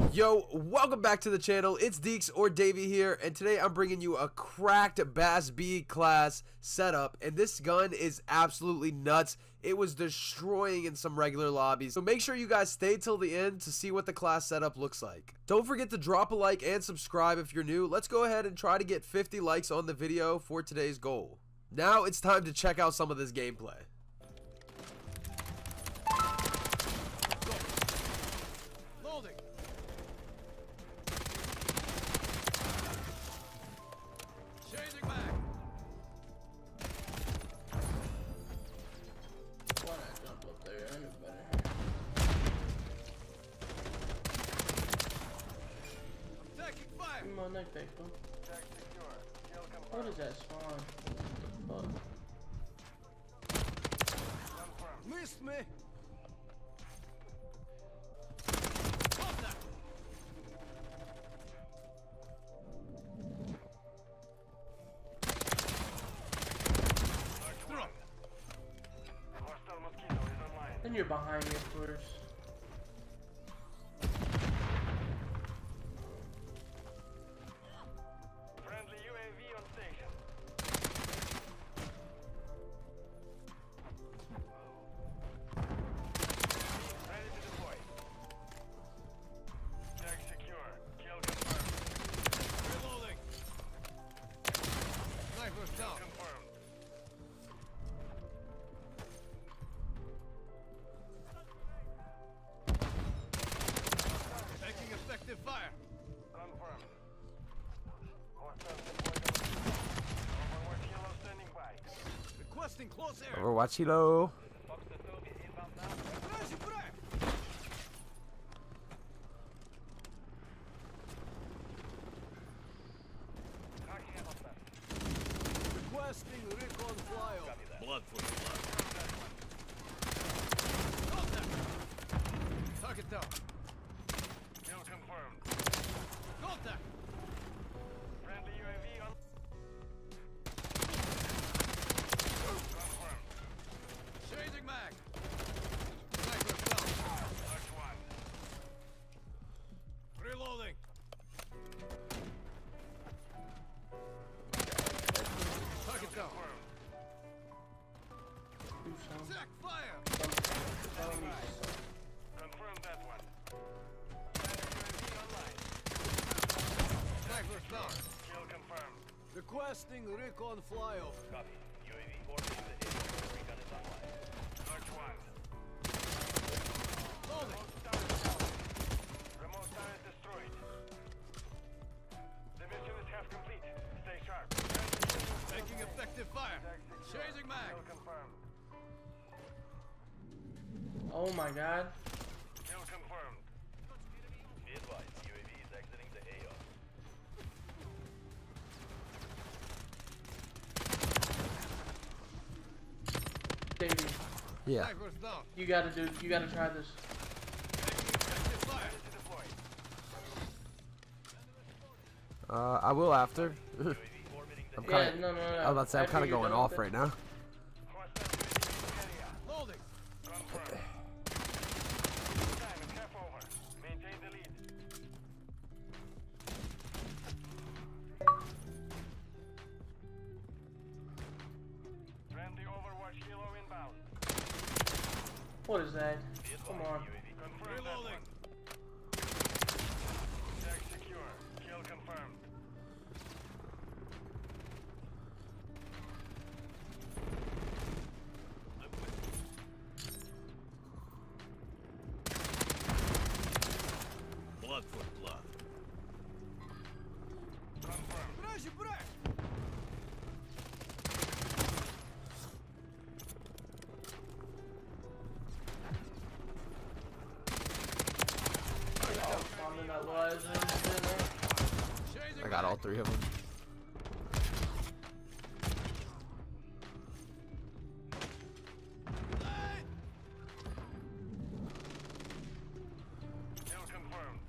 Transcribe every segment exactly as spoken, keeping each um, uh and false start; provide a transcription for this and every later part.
Yo, welcome back to the channel. It's Deaks or Davey here, and today I'm bringing you a cracked B A S B class setup, and this gun is absolutely nuts. It was destroying in some regular lobbies, so make sure you guys stay till the end to see what the class setup looks like. Don't forget to drop a like and subscribe if you're new. Let's go ahead and try to get fifty likes on the video for today's goal. Now it's time to check out some of this gameplay. Loading. Changing back. Why not jump up there? I know better. Taking fire. Come on, neck back, bro. What is that spawn? What the fuck? Missed me. Contact. Then you're behind me, of course. Friendly U A V on station. Ready to deploy. Tag secure. Kill confirmed. Reloading. Sniper's down. Confirmed. Taking effective fire. Confirmed. Hostiles deployed. Overwatch Hilo standing by. Requesting close air. Overwatch Hilo. Requesting recon flyover. Blood for blood. Contact. Target down. Kill confirmed. Contact. Friendly U A V on. Confirmed. Changing mag. Sniper's down. Mark one. Reloading. Target down. Do some. Attack fire. Some. Confirm that one. Friendly U A V online. Sniper's down. Kill confirmed. Requesting recon flyover. Copy. U A V orbiting the A O. Recon is online. Mark one. Loading. Remote tower is down. Remote tower is destroyed. The mission is half complete. Stay sharp. Taking effective fire. Chasing mag. Kill confirmed. Oh my god. Kill confirmed. Be advised, U A V is exiting the A O. Davey, Yeah. Sniper's down. you gotta do, you gotta try this. Taking effective fire. Ready to deploy. Uh, I will after. U A V orbiting the I'm Yeah, kind no, no, no. I was about to say I'm After kind of you're going done off with right now. Hostile U A V in the area. Loading. Confirmed. Time is half over. Maintain the lead. Friendly Overwatch Hilo inbound. What is that? Be Come advised, on. U A V Confirm that one. Tag secure. Kill confirmed. blood for blood. Confirmed. Бражи, брать! Oh, spawned in that lies and shit, man. Chasing I got all three of them. Kill confirmed.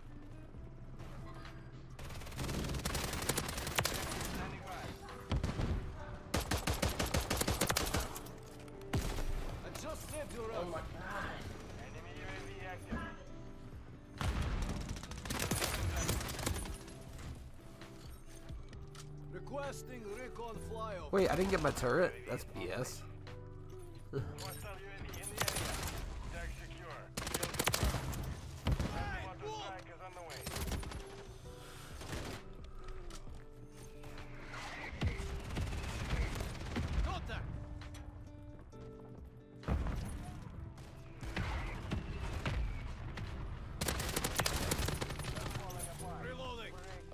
Oh my god. Enemy U A V active. Requesting recon flyover. Wait, I didn't get my turret? That's B S. Hostile U A V in the area. Tag secure. Kill confirmed. Friendly auto strike is on the way. Contact. Reloading.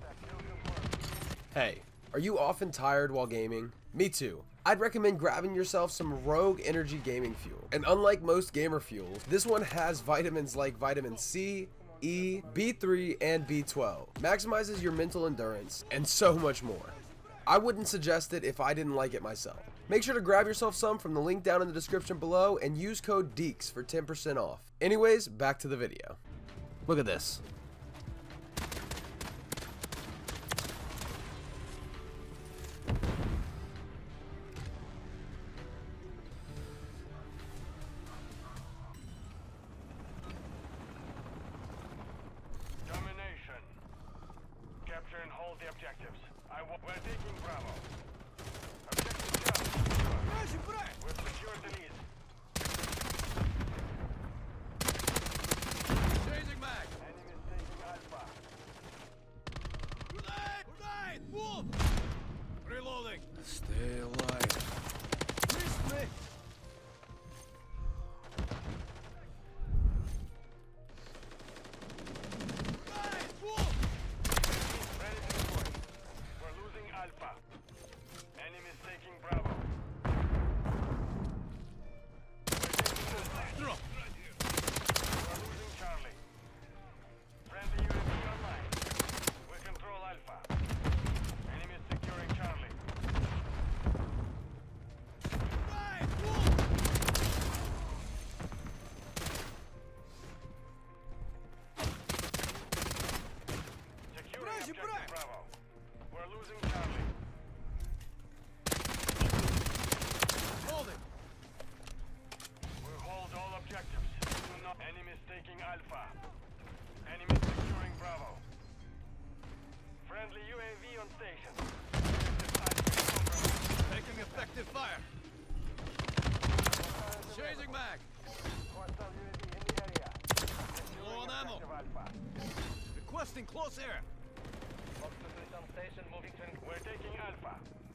Hey, are you often tired while gaming? Me too. I'd recommend grabbing yourself some Rogue Energy Gaming Fuel. And unlike most gamer fuels, this one has vitamins like vitamin C, E, B three, and B twelve. Maximizes your mental endurance, and so much more. I wouldn't suggest it if I didn't like it myself. Make sure to grab yourself some from the link down in the description below and use code Deaks for ten percent off. Anyways, back to the video. Look at this. Domination. Capture and hold the objectives. I w we're taking Bravo. Objective down. We've secured the lead. Changing back. Enemies taking Alpha. Grenade! Grenade! Move! Reloading. Stay alive. Miss me. Grenade! Move! Ready to deploy. We're losing Alpha. Enemies taking Bravo. We're taking Drop. We're losing Charlie. Friendly U A V online. We control Alpha. Enemies securing Charlie. Right, move! Securing objective Bravo. We're losing Charlie. Hold it. We hold all objectives. Do not. Enemies taking Alpha. Enemies securing Bravo. Friendly U A V on station. Taking effective fire. Changing back. Hostile U A V in the area. Low on ammo. Requesting close air. Station moving to We're taking Alpha.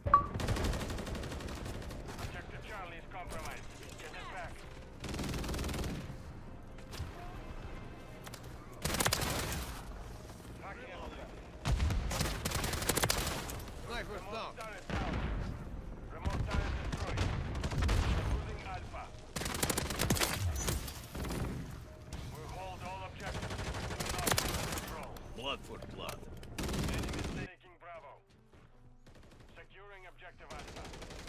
Objective Charlie is compromised. Get it back. Knocking out. Sniper's Remote down. turret down. Remote turret destroyed. Losing Alpha. We hold all objectives. Do not lose control. Blood for blood. Enemies taking Bravo. Securing objective Alpha.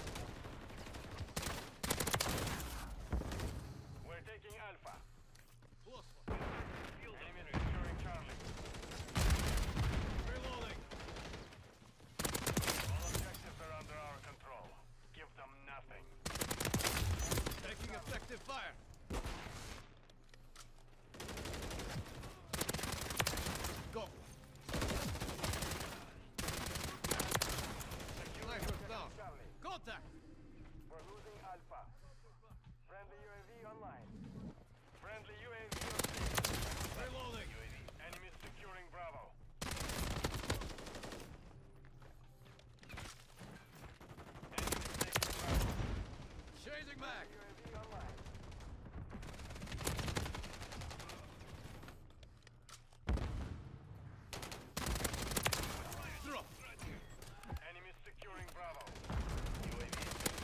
We're taking Alpha. Enemies securing Charlie. Reloading. All objectives are under our control. Give them nothing. Taking effective fire. Go. Sniper's down. Contact. We're losing Alpha. Friendly U A V online. Friendly U A V on station. Reloading. U A V. Enemies securing Bravo. Enemies taking Bravo. Chasing back. U A V online. Drop. Enemies securing Bravo. U A V.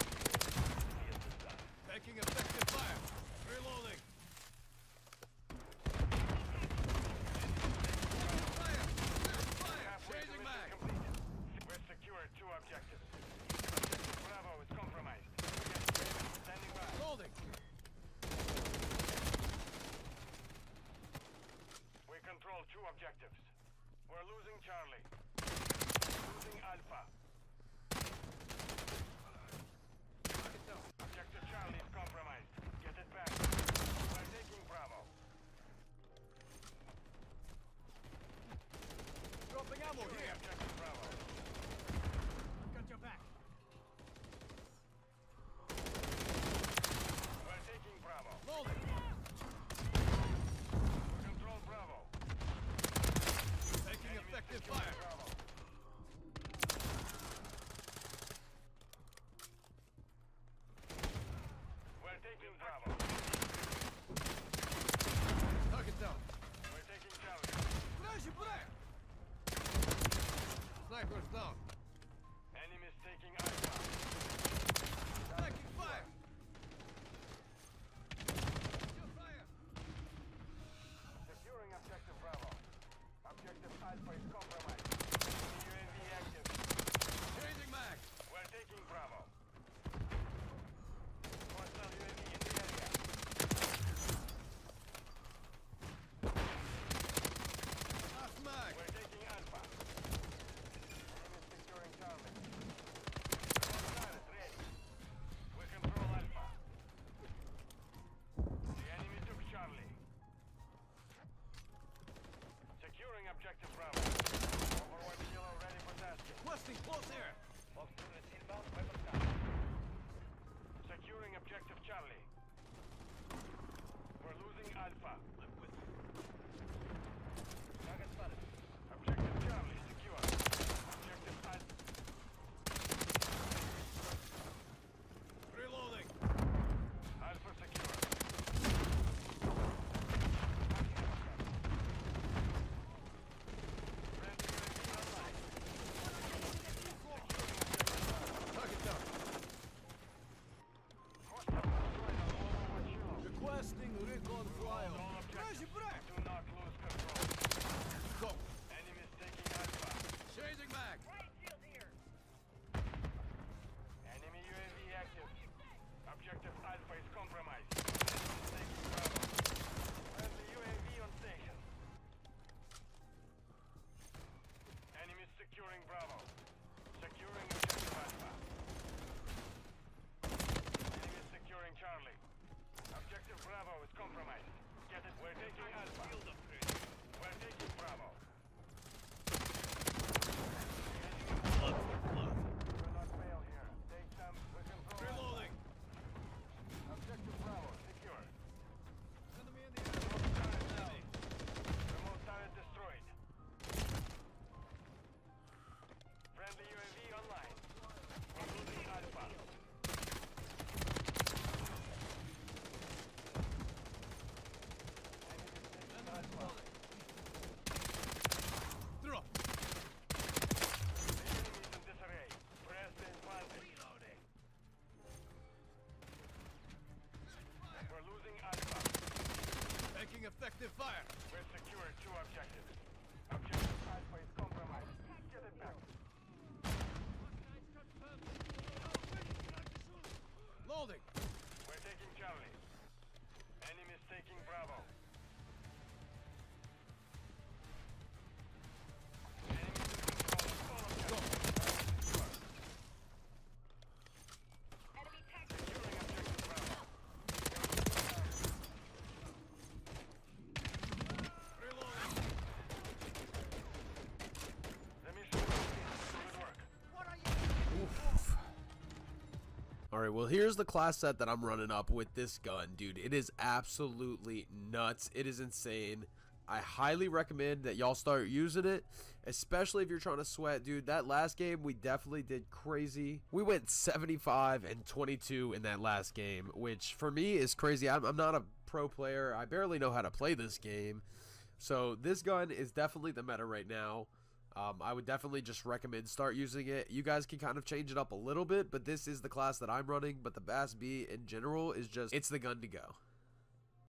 Taking effective fire. Reloading. Fire! Fire! Chasing back. We've secured two objectives. Objective Bravo is compromised. Standing by. Holding. We control two objectives. We're losing Charlie. Losing Alpha. Objective Charlie is compromised. Get it back. We're taking Bravo. Dropping ammo here. Objective Bravo. objective Bravo. Overwatch Kilo ready for tasking. Requesting close air. Fox two is inbound, weapons down. Securing objective Charlie. We're losing Alpha. I'm with you. Target spotted. Objective Charlie secure. Objective Alpha. Reloading. Alpha secure. Friendly U A V online. Target down. Hostile destroyed on Overwatch Kilo. Requesting recon flyover. All objectives. Do not lose control. Go. Enemies taking Alpha. Changing back. Enemy U A V active. Objective Alpha is compromised. Enemies taking Bravo. Friendly U A V on station. Enemies securing Bravo. Securing objective Alpha. Enemies securing Charlie. Objective Bravo is compromised. Get it? We're taking Alpha. We're taking Bravo. Blood for blood. Do not fail here. Take them. We control. Reloading. Objective Bravo secure. Enemy in the air. Remote turret down. Remote turret destroyed. Friendly U A V online. We're losing Alpha. Through. The enemy is in disarray. Press the advantage. We're losing Alpha. Taking effective fire. We've secured two objectives. Objective Alpha is compromised. Get it back. Loading. We're taking Charlie. Enemies taking Bravo. Enemies in control of all objectives. Securing objective Bravo. Reloading. Let me show you good work. Alright, well here's the class set that I'm running up with this gun, dude. It is absolutely nuts. It is insane. I highly recommend that y'all start using it, especially if you're trying to sweat, dude. That last game, we definitely did crazy. We went seventy-five and twenty-two in that last game, which for me is crazy. I'm, I'm not a pro player. I barely know how to play this game. So this gun is definitely the meta right now. Um, I would definitely just recommend start using it. You guys can kind of change it up a little bit, but this is the class that I'm running. But the B A S-B in general is just, it's the gun to go.